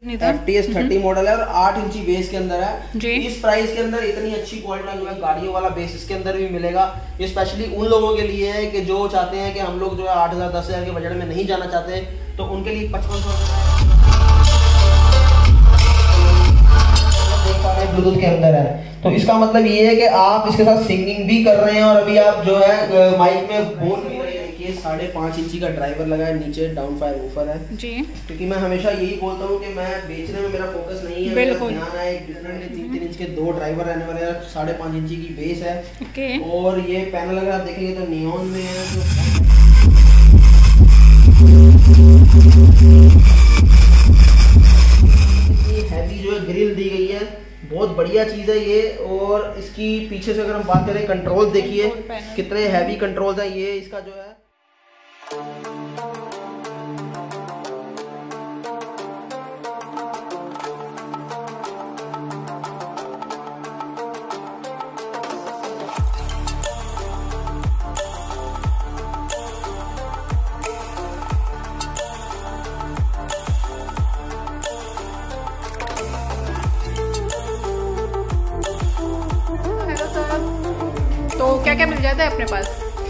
FTS 30 model है और 8 इंची बेस के अंदर है जी। इस प्राइस के अंदर इतनी अच्छी क्वालिटी जो है गाड़ियों वाला बेस इसके अंदर भी मिलेगा। ये स्पेशली उन लोगों के लिए है कि जो चाहते हैं कि हम लोग जो है 8,000 10,000 के बजट में नहीं जाना चाहते, तो उनके लिए 5500 ब्लूटूथ के अंदर है। तो इसका मतलब ये है कि आप इसके साथ सिंगिंग भी कर रहे हैं और अभी आप जो है माइक में बोल भी रहे हैं। ये 5.5 इंची का ड्राइवर लगा है, नीचे डाउन फायर वूफर है जी। क्योंकि मैं हमेशा यही बोलता हूँ कि मैं बेचने में मेरा फोकस नहीं है, मेरा ध्यान है एक डिफरेंट 3-3 इंच के 2 ड्राइवर रहने वाले हैं, 5.5 इंची की बेस है और ये पैनल अगर आप देखेंगे तो नियॉन में है। हैवी जो है ग्रिल दी गई है, बहुत बढ़िया चीज है ये। और इसकी पीछे से अगर हम बात करें कंट्रोल देखिए कितने हैवी कंट्रोल्स है। ये इसका जो है तो क्या क्या मिल जाता है अपने पास?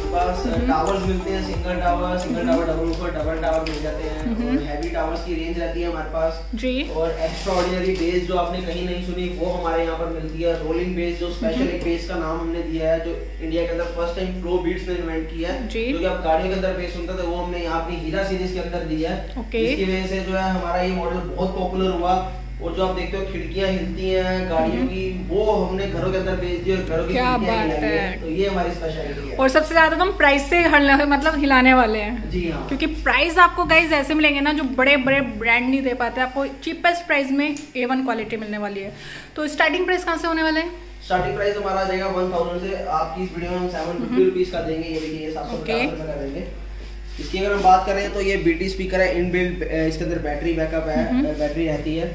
टावर्स मिलते हैं, सिंगल टावर, डबल ऊपर, डबल टावर मिल जाते हैं। और हैवी टावर्स की रेंज रहती है हमारे पास जी। और एक्स्ट्रा ऑर्डिनरी बेस जो आपने कहीं नहीं सुनी वो हमारे यहाँ पर मिलती है। रोलिंग बेस जो स्पेशल एक बेस का नाम हमने दिया है, जो इंडिया के अंदर फर्स्ट टाइम प्रो बीट्स ने इन्वेंट किया है, जो कि आप गाड़ियों के अंदर बेस सुनते थे, वो हमने यहाँ अपनी हीरा सीरीज के अंदर दिया है। इसकी वजह से जो है हमारा ये मॉडल बहुत पॉपुलर हुआ। और जो आप देखते हो खिड़कियां हिलती हैं गाड़ियों की, वो हमने घरों के अंदर बेच दी और घरों की खिड़कियां हिलाई है। तो ये हमारी स्पेशलिटी है। और सबसे ज्यादा तो हम प्राइस से मतलब हिलाने वाले हैं जी हाँ। क्योंकि प्राइस आपको गाइस ऐसे मिलेंगे ना जो बड़े बड़े ब्रांड नहीं दे पाते, आपको चीपेस्ट प्राइस में A1 क्वालिटी मिलने वाली है। तो स्टार्टिंग प्राइस कहाँ से होने वाले हैं? स्टार्टिंग प्राइस हमारा आ जाएगा 1000 से। आपकी इस वीडियो में हम 750 रुपीज का देंगे। ये देखिए 750 रुपए का देंगे। इसकी अगर हम बात करें तो ये BT स्पीकर है, इनबिल्ट इसके अंदर बैटरी बैकअप है, बैटरी रहती है।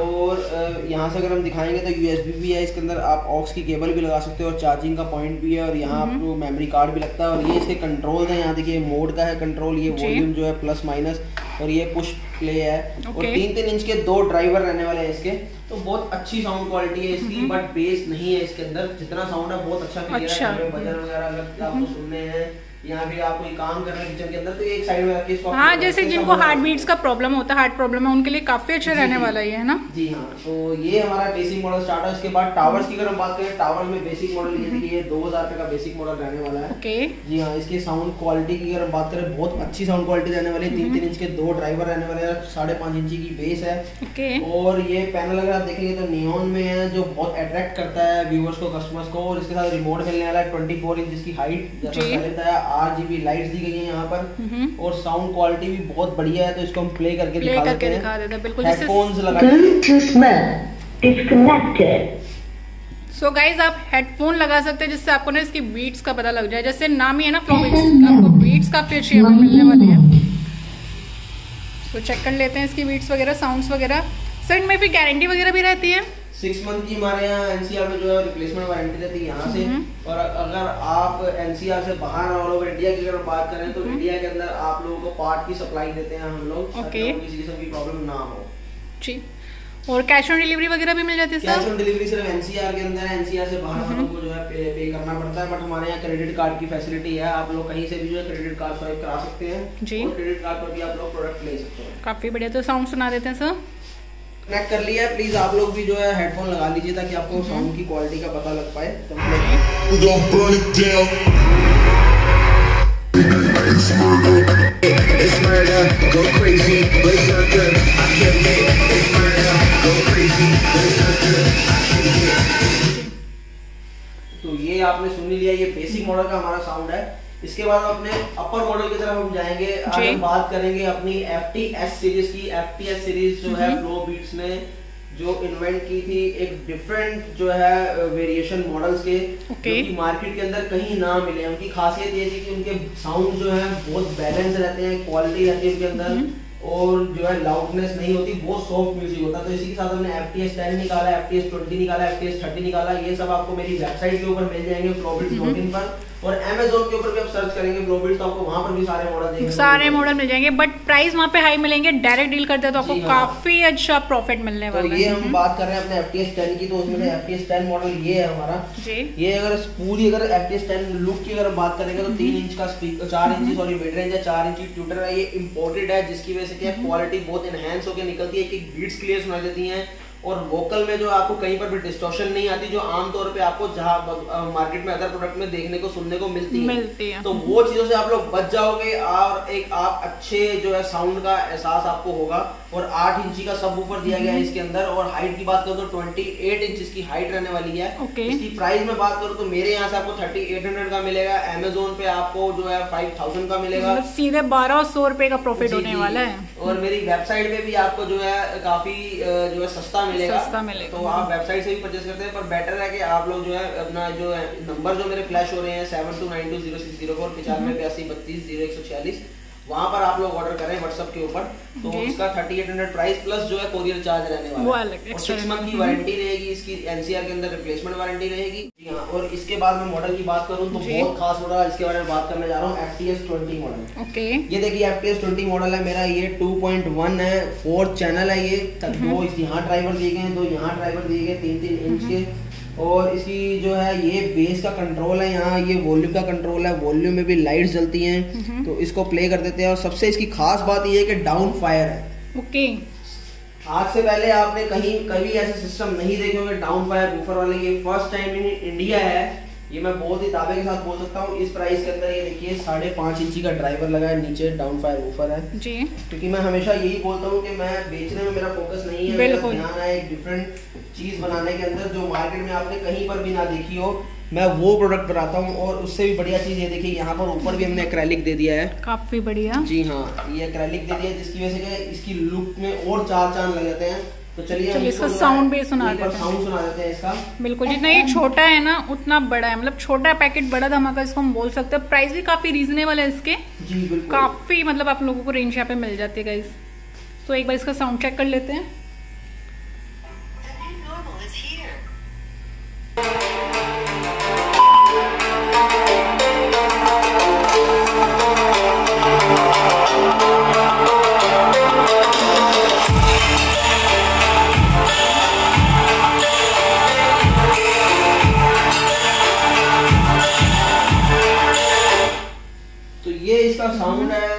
और यहाँ से अगर हम दिखाएंगे तो USB भी है इसके अंदर, आप ऑक्स की केबल भी लगा सकते हो और चार्जिंग का पॉइंट भी है। और यहाँ आपको मेमोरी कार्ड भी लगता है। और ये इसके कंट्रोल है, यहाँ देखिए मोड का है कंट्रोल, ये वॉल्यूम जो है प्लस माइनस, और ये पुश प्ले है। और 3-3 इंच के 2 ड्राइवर रहने वाले हैं इसके। तो बहुत अच्छी साउंड क्वालिटी है इसकी, बट बेस नहीं है इसके अंदर। जितना साउंड है बहुत अच्छा क्लियर है। भजन वगैरह अगर आपको सुनने हैं यहाँ भी आप कोई काम कर रहे हैं किचन के अंदर, तो एक साइड में रखिए इसको। हाँ, जैसे जिनको हार्ट बीट्स का प्रॉब्लम होता है, हार्ट प्रॉब्लम है, उनके लिए काफी अच्छा रहने वाला है ना जी हाँ। तो ये हमारा बेसिक मॉडल स्टार्ट है। इसके बाद टावर्स की अगर हम बात करें, टावर में बेसिक मॉडल ये 2000 रुपए का बेसिक मॉडल रहने वाला है जी हाँ। इसकी साउंड क्वालिटी की अगर हम बात करें, बहुत अच्छी साउंड क्वालिटी रहने वाली है। 3-3 इंच के 2 ड्राइवर रहने वाले हैं, 5.5 इंची की बेस है। और ये पैनल अगर आप देखेंगे तो नियॉन में है, जो बहुत अट्रैक्ट करता है व्यूअर्स को, कस्टमर्स को। और इसके साथ रिमोट मिलने वाला है 24 इंच की हाइट, जैसा पहले बताया। RGB लाइट दी गई है यहाँ पर। और साउंड क्वालिटी भी बहुत बढ़िया है। तो इसको हम प्ले करके दिखा देते हैं। बिल्कुल हेडफोन्स लगा सो गाइज आप हेडफोन लगा सकते हैं, जिससे आपको ना इसकी बीट्स का पता लग जाए। जैसे नाम ही है ना फ्लो बीट्स, आपको बीट्स का फिर शेप मिलने वाली है। तो चेक कर लेते हैं इसकी बीट्स वगैरह, साउंड्स वगैरह। सर इनमें फिर गारंटी वगैरह भी रहती है? 6 मंथ की हमारे यहाँ NCR में जो है रिप्लेसमेंट वारंटी रहती है यहाँ से। और अगर आप NCR से बाहर ऑल ओवर इंडिया की अगर बात करें तो इंडिया के अंदर आप लोगों को पार्ट की सप्लाई देते हैं हम लोग, किसी किस्म की प्रॉब्लम ना हो जी। और कैश ऑन डिलीवरी वगैरह भी मिल जाती है? कैश ऑन डिलीवरी सिर्फ NCR के अंदर है, NCR से बाहर हम लोग को जो है पे करना पड़ता है। बट हमारे यहाँ क्रेडिट कार्ड की फैसिलिटी है, आप लोग कहीं से भी जो है क्रेडिट कार्ड स्वाइप करा सकते हैं जी। और क्रेडिट कार्ड पर भी आप लोग प्रोडक्ट ले सकते हैं। काफी बढ़िया। तो साउंड सुना देते हैं सर। कनेक्ट कर लिया है, प्लीज आप लोग भी जो है हेडफोन लगा लीजिए ताकि आपको साउंड की क्वालिटी का पता लग पाए। तो ये आपने सुन लिया, ये बेसिक मॉडल का हमारा साउंड है। इसके बाद अपने अपर मॉडल की तरफ हम जाएंगे। आज हम बात करेंगे अपनी FTS सीरीज की। FTS सीरीज जो है फ्लो बीट्स ने जो इन्वेंट की थी, एक डिफरेंट जो है वेरिएशन मॉडल्स के, जो कि मार्केट के अंदर कहीं ना मिले। उनकी खासियत ये थी कि उनके साउंड जो है बहुत बैलेंस रहते हैं, क्वालिटी रहती है उनके अंदर, और जो है लाउडनेस नहीं होती, बहुत सॉफ्ट म्यूजिक होता है। तो इसी के साथ हमने FTS 10 निकाला, FTS 20 निकाला, FTS 30 निकाला। ये सब आपको मेरी वेबसाइट के ऊपर मिल जाएंगे flowbits.in पर। और Amazon के ऊपर भी आप सर्च करेंगे फ्लोबिट्स तो आपको वहां पर भी सारे मॉडल देंगे, सारे मॉडल मिल जाएंगे, बट प्राइस वहाँ पे हाई मिलेंगे। डायरेक्ट डील करते हैं तो आपको काफी अच्छा प्रॉफिट मिलने वाला है। ये हम बात कर रहे हैं अपने FTS 10 की, तो उसमें FTS 10 मॉडल ये है हमारा जी। ये अगर पूरी अगर FTS 10 लुक की अगर बात करेंगे तो 3 इंच का speaker, 4 inch sorry mid range है, 4 इंच ट्यूटर है, ये इम्पोर्टेड है, जिसकी वजह से क्या क्वालिटी बहुत एनहांस होकर निकलती है, कि बीट्स क्लियर सुनाई देती हैं, और वोकल में जो आपको कहीं पर भी डिस्टॉर्शन नहीं आती, जो आमतौर पे आपको जहाँ मार्केट में अदर प्रोडक्ट में देखने को सुनने को मिलती है। तो वो चीजों से आप लोग बच जाओगे, और एक आप अच्छे जो है साउंड का एहसास आपको होगा। और 8 इंची का सबवूफर दिया गया है इसके अंदर, और हाइट की बात करूँ तो 28 इंच इसकी हाइट रहने वाली है। इसकी प्राइस में बात करूँ तो मेरे यहाँ से आपको 3800 का मिलेगा, अमेजोन पे आपको जो है 5000 का मिलेगा, सीधे 1200 रुपए का प्रॉफिट होने वाला है। और मेरी वेबसाइट पे भी आपको जो है काफी जो है सस्ता मिलेगा, तो आप वेबसाइट से भी परचेस करते हैं। पर बेटर है कि आप लोग जो है अपना जो है नंबर जो मेरे फ्लैश हो रहे हैं 72920604 9582320146 वहाँ पर आप लोग ऑर्डर करें व्हाट्सएप के ऊपर, तो इसका 3800 प्राइस प्लस जो है कोरियर चार्ज रहने वाला है, और 6 मंथ की वारंटी रहेगी इसकी, NCR के अंदर रिप्लेसमेंट वारंटी रहेगी। जी हाँ, और इसके बाद मैं मॉडल की बात करूँ तो बहुत खास मॉडल इसके बारे में बात करने जा रहा हूँ, FTS 20 मॉडल। ये देखिए FTS 20 मॉडल है मेरा, ये 2.1 है, 4 चैनल है, ये 2 यहाँ ड्राइवर दिए गए हैं, 2 यहाँ ड्राइवर दिए गए 3-3 इंच के, और इसकी जो है ये बेस का कंट्रोल है, यहाँ ये वॉल्यूम का कंट्रोल है, वॉल्यूम में भी लाइट्स जलती हैं, तो इसको प्ले कर देते हैं। और सबसे इसकी खास बात ये है कि डाउन फायर है। आज से पहले आपने कभी ऐसे सिस्टम नहीं देखे होंगे डाउन फायर वूफर वाले, ये फर्स्ट टाइम इन इंडिया है, ये मैं बहुत ही दावे के साथ बोल सकता हूँ। इस प्राइस के अंदर ये देखिए 5.5 इंची का ड्राइवर लगा है, नीचे डाउन फायर वूफर है जी। क्योंकि मैं हमेशा यही बोलता हूँ कि मैं बेचने में मेरा फोकस नहीं है, मेरा ध्यान है एक डिफरेंट चीज बनाने के अंदर, जो मार्केट में आपने कहीं पर भी ना देखी हो, मैं वो प्रोडक्ट बनाता हूँ। और उससे भी बढ़िया चीज ये देखिए, यहाँ पर ऊपर भी हमने एक्रेलिक दे दिया है, काफी बढ़िया जी हाँ, ये एक्रेलिक दे दिया है, जिसकी वजह से इसकी लुक में और 4 चांद लग जाते हैं। तो चलिए इसका साउंड भी सुना देते हैं इसका। बिल्कुल, जितना ये छोटा है ना उतना बड़ा है, मतलब छोटा पैकेट बड़ा धमाका इसको हम बोल सकते हैं। प्राइस भी काफी रीजनेबल है इसके जी, बिल्कुल काफी, मतलब आप लोगों को रेंज यहाँ पे मिल जाती है गाइस। तो एक बार इसका साउंड चेक कर लेते हैं। इसका साउंड है।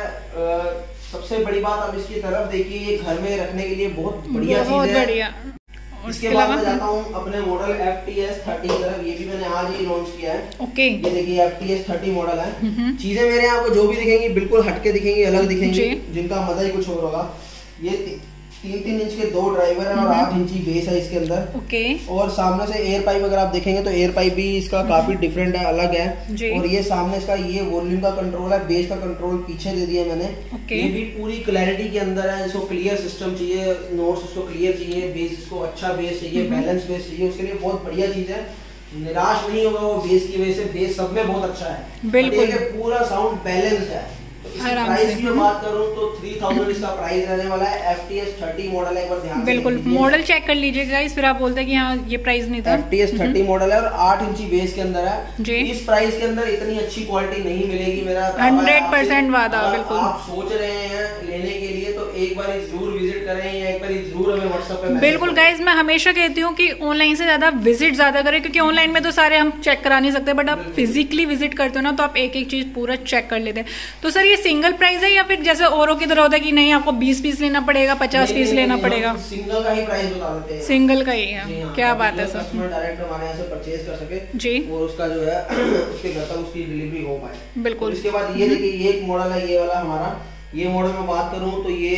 सबसे बड़ी बात आप इसकी तरफ देखिए, ये घर में रखने के लिए बहुत बढ़िया चीज है। इसके बाद मैं जाता हूँ अपने मॉडल FTS 30 की तरफ, ये भी मैंने आज ही लॉन्च किया है। ये देखिए FTS 30 मॉडल है। चीजें मेरे यहाँ आपको जो भी दिखेंगी बिल्कुल हटके दिखेंगी, अलग दिखेंगी, जिनका मजा ही कुछ और होगा। ये 3-3 इंच के 2 ड्राइवर है और 8 इंची बेस है इसके अंदर। और सामने से एयर पाइप अगर आप देखेंगे तो एयर पाइप भी इसका काफी डिफरेंट है, अलग है। और ये सामने इसका ये वॉल्यूम का कंट्रोल है, बेस का कंट्रोल पीछे दे दिया मैंने। ये भी पूरी क्लैरिटी के अंदर है, इसको क्लियर सिस्टम चाहिए, नोट्स उसको क्लियर चाहिए, बेस इसको अच्छा बेस चाहिए, बैलेंस बेस चाहिए, उसके लिए बहुत बढ़िया चीज है। निराश नहीं होगा वो बेस की वजह से, बेस सब में बहुत अच्छा है, बिल्कुल पूरा साउंड बैलेंस्ड है। प्राइस की बात करूं तो 3000 इसका प्राइस रहने वाला है। FTS 30 मॉडल है, एक बार ध्यान बिल्कुल मॉडल चेक कर लीजिएगा गाइस, फिर आप बोलते हैं कि हाँ ये प्राइस नहीं था। FTS 30 मॉडल है और 8 इंची बेस के अंदर है। इस प्राइस के अंदर इतनी अच्छी क्वालिटी नहीं मिलेगी, मेरा 100% वादा। बिल्कुल आप सोच रहे हैं लेने के लिए तो एक बार जरूर विजिट करें, या एक बार जरूर हमें व्हाट्सएप पे। बिल्कुल गाइस, मैं हमेशा कहती हूँ कि ऑनलाइन से ज्यादा विजिट ज्यादा करें, क्योंकि ऑनलाइन में तो सारे हम चेक करा नहीं सकते, बट आप फिजिकली विजिट करते हो ना तो आप एक एक चीज पूरा चेक कर लेते हैं। तो सर ये सिंगल प्राइस है या फिर जैसे औरों की तरह होता है कि नहीं आपको 20 पीस लेना पड़ेगा, 50 पीस लेना पड़ेगा? सिंगल का ही प्राइस बता देते हैं, सिंगल का ही है। क्या बात है सर, डायरेक्ट हमारे यहाँ से परचेज कर सके जी, और उसका जो है उसके घर तक उसकी डिलीवरी हो पाए। बिल्कुल। इसके बाद ये देखिए, ये एक मॉडल है, ये वाला हमारा। ये मॉडल में बात करूं तो ये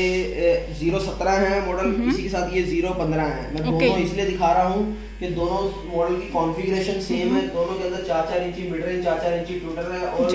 017 है मॉडल, इसी के साथ ये 015 है। मैं दोनों इसलिए दिखा रहा हूं कि दोनों मॉडल की कॉन्फ़िगरेशन सेम है, दोनों के अंदर 4-4 इंची मिड रेंज, 4-4 इंची ट्यूटर है, और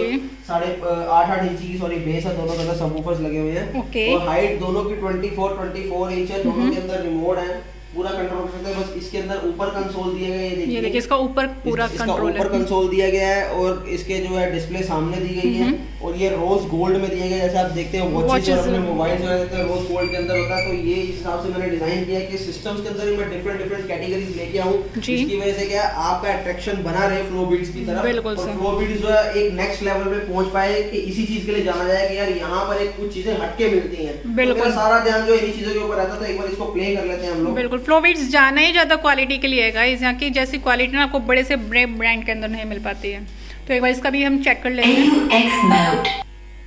8.5 इंची की सॉरी बेस है, दोनों के अंदर सबवूफर्स लगे हुए हैं। और हाइट दोनों की 24 इंच है, दोनों के अंदर रिमोट है, पूरा कंट्रोल कर सकते हैं। बस इसके अंदर ऊपर कंसोल दिया गया है, ये देखिए इसका ऊपर पूरा कंट्रोल है, ऊपर कंसोल दिया गया है और इसके जो है डिस्प्ले सामने दी गई है और ये रोज गोल्ड में दिया गया है। जैसे आप देखते हैं वॉचेस और अपने मोबाइल जो है रोज गोल्ड के अंदर होता है, तो ये इस हिसाब से मैंने डिजाइन किया है कि सिस्टम्स के अंदर ही मैं डिफरेंट कैटेगरीज लेके आऊं, जिसकी वजह से क्या है आपका अट्रैक्शन बना रहे फ्लो बीट्स की तरफ, और फ्लो बीट्स जो है एक नेक्स्ट लेवल पे पहुंच पाए कि इसी चीज के लिए जाना जाए कि यार यहाँ पर एक कुछ चीजें हटके मिलती हैं। बिल्कुल सारा ध्यान जो इन्हीं चीजों के ऊपर रहता है, तो एक बार इसको प्ले कर लेते हैं हम लोग। बिल्कुल फ्लो बीट्स जाना ही ज्यादा क्वालिटी के लिए है गाइस, यहाँ की जैसी क्वालिटी ना आपको बड़े से बड़े ब्रांड के अंदर नहीं मिल पाती है। तो एक बार इसका भी हम चेक कर लेते हैं।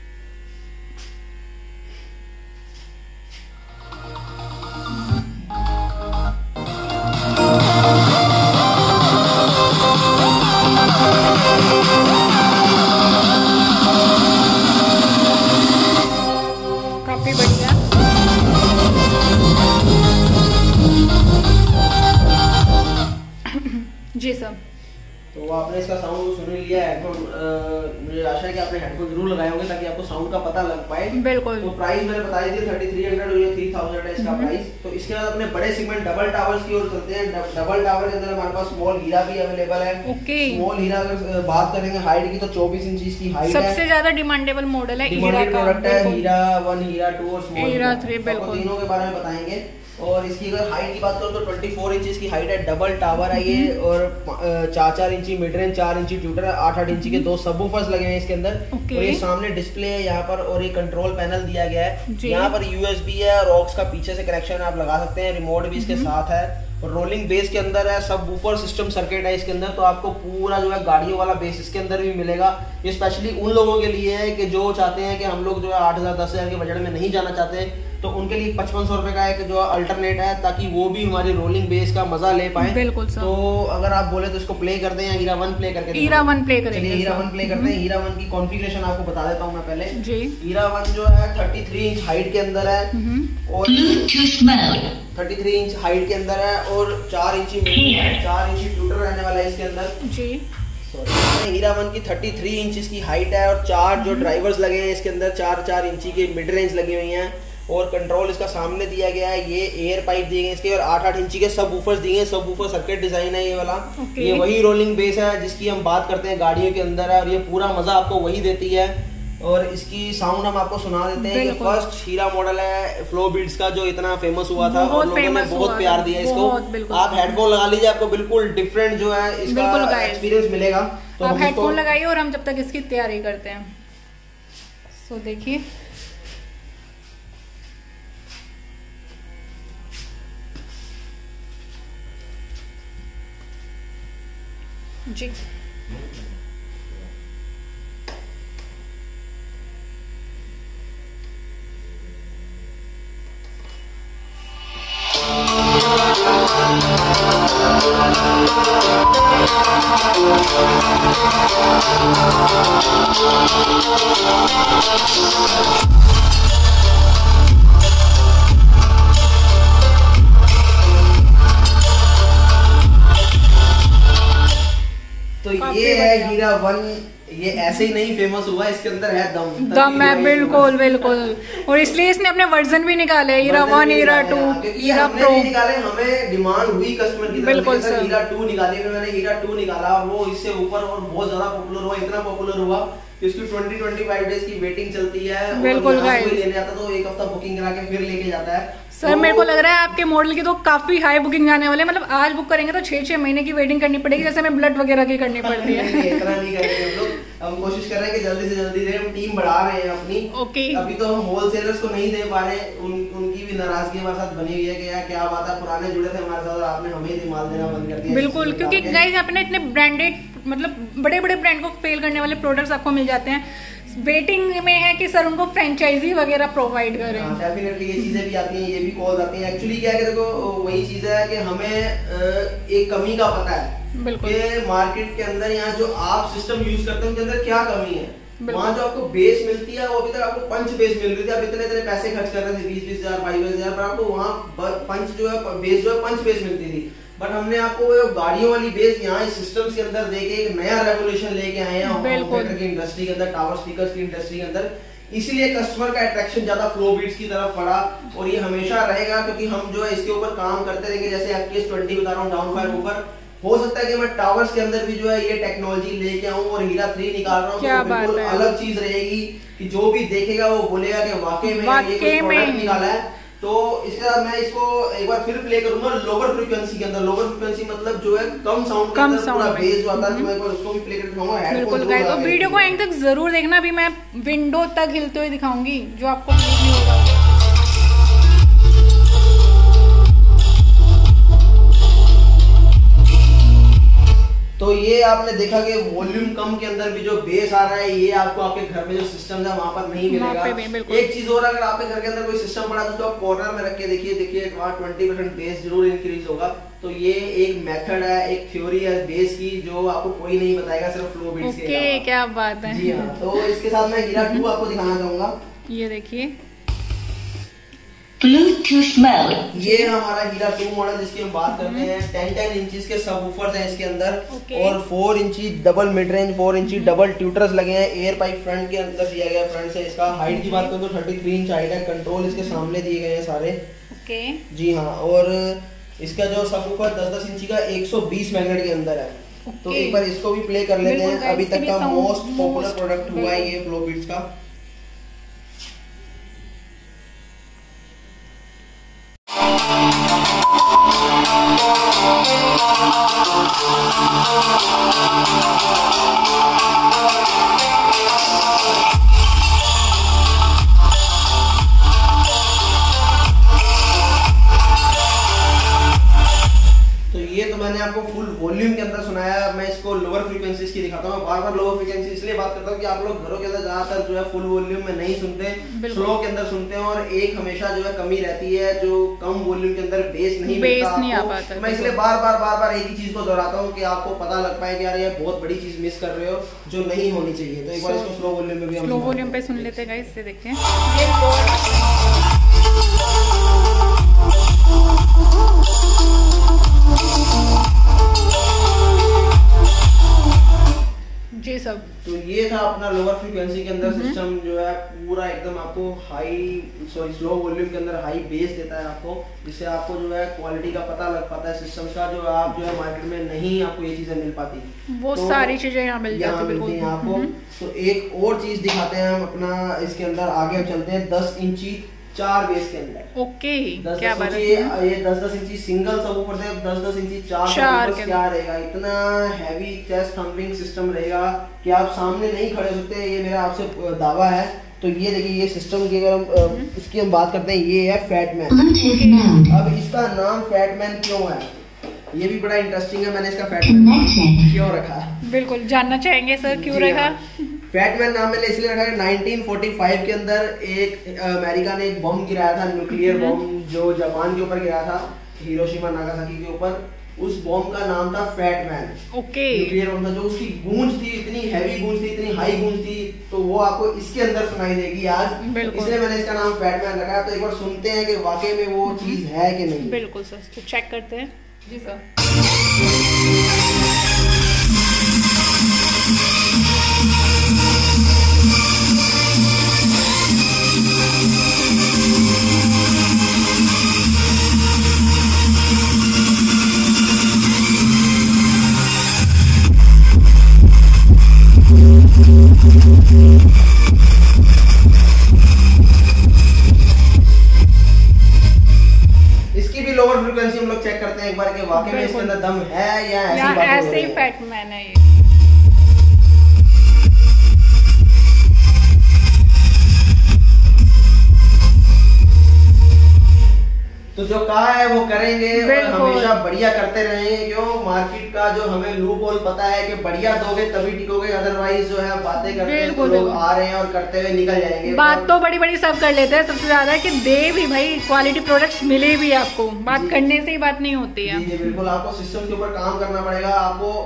काफी बढ़िया। जी सर, तो आपने इसका साउंड सुन लिया है, तो मुझे आशा है कि आपने हेडफोन जरूर लगाए होंगे ताकि आपको साउंड का पता लग पाए। बिल्कुल। तो प्राइस मैंने बता दी 3300 और ये 3000 है इसका प्राइस। तो इसके बाद अपने बड़े सेगमेंट डबल टावर्स की ओर चलते हैं। डबल टावर के अंदर हमारे पास स्मॉल हीरा भी अवेलेबल है। ओके। स्मॉल हीरा अगर बात करेंगे हाइट की तो 24 इंच इसकी हाइट है। सबसे ज्यादा डिमांडेबल मॉडल है हीरा का। हीरा 1, हीरा 2 और स्मॉल हीरा 3 बिल्कुल तीनों के बारे में बताएंगे। और इसकी अगर हाइट की बात करो तो 24 इंच की हाइट है, डबल टावर है ये, और 4 इंची मिड रेंज, 4 इंची ट्यूटर, 8 इंची के 2 सबवूफर्स लगे हैं इसके अंदर। और ये सामने डिस्प्ले है यहाँ पर और ये कंट्रोल पैनल दिया गया है। यहाँ पर यूएसबी है और ऑक्स का पीछे से कनेक्शन आप लगा सकते हैं, रिमोट भी इसके साथ है। और रोलिंग बेस के अंदर है, सबवूफर सिस्टम सर्किट है इसके अंदर, तो आपको पूरा जो है गाड़ियों वाला बेस इसके अंदर भी मिलेगा। ये स्पेशली उन लोगों के लिए है कि जो चाहते हैं कि हम लोग जो है 8000 10,000 के बजट में नहीं जाना चाहते, तो उनके लिए 5500 रुपए का एक जो अल्टरनेट है, ताकि वो भी हमारी रोलिंग बेस का मजा ले पाए। बिल्कुल सर। तो अगर आप बोले तो इसको प्ले कर दें या हीरा 1 प्ले करके हीरा 1 प्ले करेंगे। चलिए हीरा 1 प्ले करते हैं। हीरा 1 की कॉन्फ़िगरेशन आपको बता देता हूँ मैं पहले जी। हीरा 1 जो है 33 इंच हाइट के अंदर है और 33 इंच हाइट के अंदर है और 4 इंची 4 इंची ट्यूटर रहने वाला है इसके अंदर जी। हीरा 1 की 33 इंच की हाइट है और 4 जो ड्राइवर्स लगे हैं इसके अंदर, 4 इंची के मिड रेंज लगी हुई हैं और कंट्रोल इसका सामने दिया गया है। ये एयर पाइप दिए गए इसके और 8 इंची के सब वूफर्स दिए हैं। सब वूफर सर्किट डिजाइन है ये वाला। ये वही रोलिंग बेस है जिसकी हम बात करते हैं गाड़ियों के अंदर है और ये पूरा मजा आपको वही देती है। और इसकी साउंड हम आपको सुना देते हैं कि फर्स्ट हीरा मॉडल है फ्लो बीट्स का जो इतना फेमस हुआ था और लोगों ने बहुत प्यार दिया इसको। आप हेडफोन लगा लीजिए, आपको बिल्कुल डिफरेंट जो है इसका एक्सपीरियंस मिलेगा। तो आप हेडफोन लगाइए और हम जब तक इसकी तैयारी करते हैं। सो देखिए जी। तो ये है हीरा 1। ये ऐसे ही नहीं फेमस हुआ, इसके अंदर है दम है। बिल्कुल बिल्कुल। और इसलिए इसने अपने वर्जन भी निकाले, हीरा 1, हीरा 2, हीरा प्रो निकाले। हमें डिमांड हुई कस्टमर की, बिल्कुल सर। हीरा 2 निकाले, मैंने हीरा 2 निकाला और वो इससे ऊपर और बहुत ज्यादा पॉपुलर हुआ। इतना पॉपुलर हुआ कि उसकी 20-25 डेज की वेटिंग चलती है। बिल्कुल लेने आता तो एक हफ्ता बुकिंग करा के फिर लेके जाता है। सर मेरे को लग रहा है आपके मॉडल की तो काफी हाई बुकिंग जाने वाले, मतलब आज बुक करेंगे तो 6-6 महीने की वेटिंग करनी पड़ेगी, जैसे हमें ब्लड वगैरह की करनी पड़ती है। इतना नहीं करेंगे हम लोग, हम कोशिश कर रहे हैं कि जल्दी से जल्दी दे। हम टीम बढ़ा रहे हैं अपनी। ओके। अभी तो हम होलसेलर्स को नहीं दे पा रहे, उनकी भी नाराजगी हमारे साथ बनी हुई है कि यार क्या बात है, पुराने जुड़े थे हमारे साथ और आपने हमें ही माल देना बंद कर दिया। बिल्कुल, क्योंकि गाइस अपने इतने ब्रांडेड मतलब बड़े बड़े ब्रांड को फेल करने वाले प्रोडक्ट्स आपको मिल जाते हैं। वेटिंग में है कि सर उनको फ्रेंचाइजी वगैरह प्रोवाइड करें। डेफिनेटली ये चीजें भी आती हैं, ये भी कॉल आती हैं। एक्चुअली क्या है कि देखो वही चीज है कि हमें एक कमी का पता है कि मार्केट के अंदर यहाँ जो आप सिस्टम यूज करते हैं उनके अंदर क्या कमी है। वहाँ जो आपको बेस मिलती है वो अभी तक आपको पंच बेस मिल रही थी, आप इतने इतने पैसे खर्च कर रहे थे 20,000 22,000 पर आपको वहाँ पंच जो है बेस जो है पंच बेस मिलती थी। बट हमने आपको गाड़ियों वाली बेस यहाँ इस सिस्टम्स के अंदर देके एक नया रेवोल्यूशन लेके आए हैं की इंडस्ट्री के अंदर, टावर स्पीकर्स की इंडस्ट्री के अंदर, इसीलिए कस्टमर का अट्रैक्शन ज्यादा फ्लो बीट्स की तरफ पड़ा, और ये हमेशा रहेगा क्योंकि हम जो है इसके ऊपर काम करते रहेंगे। जैसे FPS 20 बता रहा हूँ डाउन फायर ऊपर, हो सकता है कि मैं टावर्स के अंदर भी जो है ये टेक्नोलॉजी लेके आऊं और हीरा 3 निकाल रहा हूँ, तो बिल्कुल अलग चीज रहेगी कि जो भी देखेगा वो बोलेगा कि वाकई में ये कोई प्रोडक्ट निकाला है। तो इसके साथ मैं इसको एक बार फिर प्ले करूंगा लोअर फ्रीक्वेंसी के अंदर। लोअर फ्रीक्वेंसी मतलब जो है कम साउंड के अंदर पूरा बेस जो आता है, तो मैं एक बार उसको भी प्ले करके दिखाऊंगा। बिल्कुल गाइस, तो वीडियो को एंड तक जरूर देखना। अभी मैं विंडो तक हिलते हुए दिखाऊंगी जो आपको बिलीव नहीं होगा। तो ये आपने देखा कि वॉल्यूम कम के अंदर भी जो बेस आ रहा है, ये आपको आपके घर में जो सिस्टम है वहां पर नहीं मिलेगा। एक चीज और, अगर आपके घर के अंदर कोई सिस्टम पड़ा तो आप कॉर्नर में रख के देखिए वहाँ 20% बेस जरूर इंक्रीज होगा। तो ये एक मेथड है, एक थ्योरी है बेस की, जो आपको कोई नहीं बताएगा, सिर्फ फ्लो बीट्स के अलावा। क्या बात है। जी हाँ, तो इसके साथ मैं हीरा 2 आपको दिखाना चाहूंगा। ये देखिए ब्लूटूथ मोड, ये हमारा हीरा 2 मॉडल जिसकी हम बात करते हैं। 10 इंचेस के सबवूफर्स हैं इसके अंदर, और 4 इंची डबल मिड रेंज, 4 इंची डबल ट्यूटर्स लगे हैं। एयर पाइप फ्रंट के अंदर दिया गया है, फ्रंट से। इसका हाइट की बात करें तो 33 इंच हाइट है। कंट्रोल इसके सामने दिए गए हैं सारे। जी हाँ, और इसका जो सबवूफर 10 इंची का 120 मैग्नेट के अंदर है। तो एक बार इसको भी प्ले कर लेते हैं। अभी तक का मोस्ट पॉपुलर प्रोडक्ट हुआ है ये फ्लो बीट्स का। तो ये तो मैंने आपको फुल वॉल्यूम के अंदर सुनाया। मैं इसको लोअर फ्रीक्वेंसीज की दिखाता हूँ। बार बार लोअर फ्रीक्वेंसी इसलिए बात करता हूँ कि आप लोग घरों के अंदर ज्यादातर जो है फुल वॉल्यूम में नहीं सुनते, स्लो के अंदर सुनते हैं, और एक हमेशा जो है कमी रहती है, जो कम वॉल्यूम के अंदर बेस नहीं मिलता। मैं इसलिए बार बार एक ही चीज को दोहराता हूँ कि आपको पता लग पाए कि यार ये बहुत बड़ी चीज मिस कर रहे हो जो नहीं होनी चाहिए। तो एक बार इसको स्लो वॉल्यूम में भी हम स्लो वॉल्यूम पे सुन लेते हैं। इससे देखिए जी सब। तो ये था अपना लोअर फ्रीक्वेंसी के अंदर सिस्टम, जो है पूरा एकदम आपको स्लो वॉल्यूम के अंदर हाई बेस देता है आपको, जिससे आपको जो है क्वालिटी का पता लग पाता है सिस्टम का, जो आप जो है मार्केट में नहीं आपको ये चीजें मिल पाती। वो तो सारी चीजें यहाँ मिलती हैं आपको। तो एक और चीज दिखाते हैं हम अपना, इसके अंदर आगे चलते हैं। 10 इंची 4 बेस के अंदर। ओके, क्या बात है। ये 10 इंची सिंगल सबवूफर से 10 इंची 4 क्या रहेगा, इतना हैवी चेस्ट थम्पिंग सिस्टम रहेगा कि आप सामने नहीं खड़े हो सकते, ये मेरा आपसे दावा है। तो ये देखिए, ये सिस्टम की अगर हम इसकी हम बात करते हैं, ये है फैटमैन। अब इसका नाम फैटमैन क्यों है, ये भी बड़ा इंटरेस्टिंग है। मैंने इसका फैटमैन क्यों रखा, बिल्कुल जानना चाहेंगे सर, क्यों रखा? फैटमैन नाम मैंने इसलिए रखा है 1945 के अंदर एक अमेरिका ने एक बम गिराया था, न्यूक्लियर बम, जो जापान के ऊपर गिरा था, हिरोशिमा नागासाकी के ऊपर। उस बम का नाम था फैटमैन। न्यूक्लियर बम था, जो उसकी गूंज थी, इतनी हैवी गूंज थी, इतनी हाई गूंज थी, तो वो आपको इसके अंदर सुनाई देगी आज, इसलिए मैंने इसका नाम फैटमैन रखा है। तो एक बार सुनते हैं कि वाकई में वो चीज है कि नहीं। बिल्कुल सर, तो चेक करते हैं। जी सर। इसकी भी लोअर फ्रीक्वेंसी हम लोग चेक करते हैं एक बार कि वाकई में इसके अंदर दम है या ऐसे ही फैटमैन है ये। तो जो कहा है वो करेंगे और हमेशा बढ़िया करते रहेंगे। क्यों, मार्केट का जो हमें लूप होल पता है कि बढ़िया दोगे तभी टिकोगे, अदरवाइज जो है बातें करते हैं तो लोग आ रहे हैं और करते हुए निकल जाएंगे। बात तो बड़ी बड़ी सब कर लेते हैं, सबसे ज्यादा कि दे भी भाई क्वालिटी प्रोडक्ट्स मिले भी आपको, बात करने से ही बात नहीं होती है। जी बिल्कुल, आपको सिस्टम के ऊपर काम करना पड़ेगा। आपको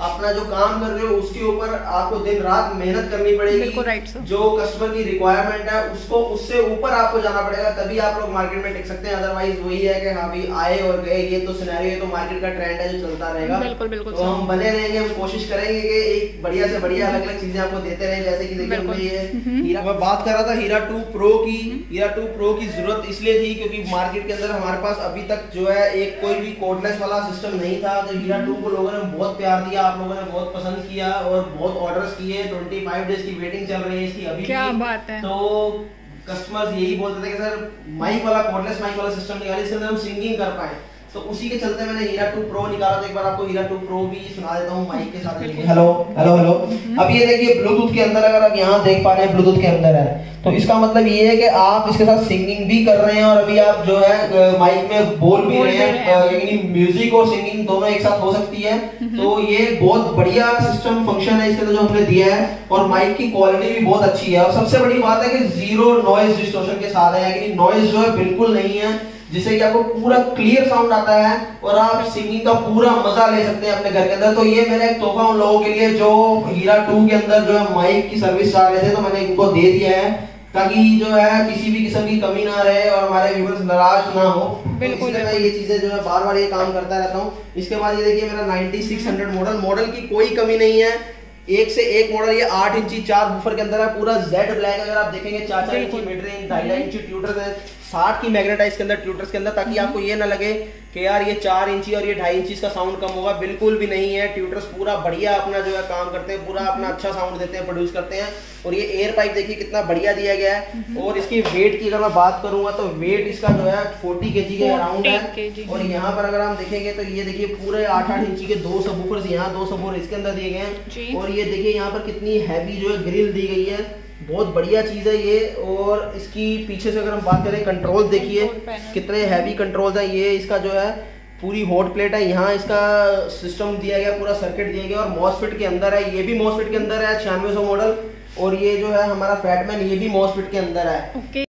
अपना जो काम कर रहे हो उसके ऊपर आपको दिन रात मेहनत करनी पड़ेगी। जो कस्टमर की रिक्वायरमेंट है उसको उससे ऊपर आपको जाना पड़ेगा, तभी आप लोग मार्केट में टिक सकते हैं। अदरवाइज वही है कि हाँ भाई आए और गए, ये तो सिनेरियो, ये तो मार्केट का ट्रेंड है जो चलता रहेगा। तो हम बने रहेंगे, हम कोशिश करेंगे कि एक बढ़िया से बढ़िया अलग अलग चीजें आपको देते रहे। जैसे कि देखिए हमने ये हीरा, मैं बात कर रहा था हीरा 2 प्रो की। हीरा 2 प्रो की जरूरत इसलिए थी क्योंकि मार्केट के अंदर हमारे पास अभी तक जो है एक कोई भी कोडलेस वाला सिस्टम नहीं था। तो हीरा 2 को लोगों ने बहुत प्यार दिया, आप लोगों ने बहुत पसंद किया और बहुत ऑर्डर्स किए। 25 डेज की वेटिंग चल रही है इसकी अभी। क्या बात है। तो कस्टमर्स यही बोलते थे कि सर माइक वाला, कोडलेस माइक वाला सिस्टम निकालिए जिससे हम सिंगिंग कर पाए। तो उसी के चलते मैंने हीरा 2 प्रो निकाला। तो एक बार आपको हीरा 2 प्रो भी सुना देता हूँ माइक के साथ। Hello hello hello. अब ये देखिए ब्लूटूथ के अंदर, अगर आप यहाँ देख पा रहे हैं ब्लूटूथ के अंदर है, तो इसका मतलब ये है कि आप इसके साथ सिंगिंग भी कर रहे हैं और अभी आप जो है माइक में बोल भी रहे हैं, यानी म्यूजिक और सिंगिंग दोनों एक साथ हो सकती है। तो ये बहुत बढ़िया सिस्टम फंक्शन है इसके अंदर जो हमने दिया है, और माइक की क्वालिटी भी बहुत अच्छी है। और सबसे बड़ी बात है कि जीरो नॉइज डिस्टॉर्शन के साथ है, यानी नॉइज जो है बिल्कुल नहीं है, जिससे कि आपको पूरा क्लियर साउंड आता है और आप सिंगिंग का पूरा मजा ले सकते हैं अपने घर के अंदर। तो ये मेरा एक तोहफा उन लोगों के लिए जो हीरा 2 के अंदर जो है माइक की सर्विस चाह रहे थे, तो मैंने इनको दे दिया है ताकि जो है किसी भी किस्म की कमी ना रहे और हमारे व्यूअर्स नाराज ना हो। बिल्कुल। तो मैं ये चीजें जो है बार बार ये काम करता रहता हूँ। इसके बाद ये देखिए मेरा 9600 मॉडल की कोई कमी नहीं है, एक से एक मॉडल। ये 8 इंची 4 बूफर के अंदर है, पूरा जेड ब्लैक। अगर आप देखेंगे 4 इंची मिड रेंज, 2.5 इंची ट्यूटर है, 60 की मैग्नेट है इसके अंदर ट्यूटर्स के अंदर, ताकि आपको ये ना लगे कि यार ये 4 इंची और ये 2.5 इंची का साउंड कम होगा। बिल्कुल भी नहीं है, ट्यूटर्स पूरा बढ़िया अपना जो है काम करते हैं, पूरा अपना अच्छा साउंड देते हैं, प्रोड्यूस करते हैं। और ये एयर पाइप देखिए कितना बढ़िया दिया गया है। और इसकी वेट की अगर मैं बात करूंगा तो वेट इसका जो है 40 kg के अराउंड है। और यहाँ पर अगर हम देखेंगे तो ये देखिए पूरे 8-8 इंची के 2 सबवूफर्स, यहाँ 2 सबवूफर इसके अंदर दिए गए हैं। और ये देखिए यहाँ पर कितनी हैवी जो है ग्रिल दी गई है, बहुत बढ़िया चीज है ये। और इसकी पीछे से अगर हम बात करें, कंट्रोल देखिए कितने हैवी कंट्रोल्स है। ये इसका जो है पूरी हॉट प्लेट है, यहाँ इसका सिस्टम दिया गया, पूरा सर्किट दिया गया। और मॉसफेट के अंदर है, ये भी मॉसफेट के अंदर है 9600 मॉडल। और ये जो है हमारा फैटमैन, ये भी मॉसफेट के अंदर है।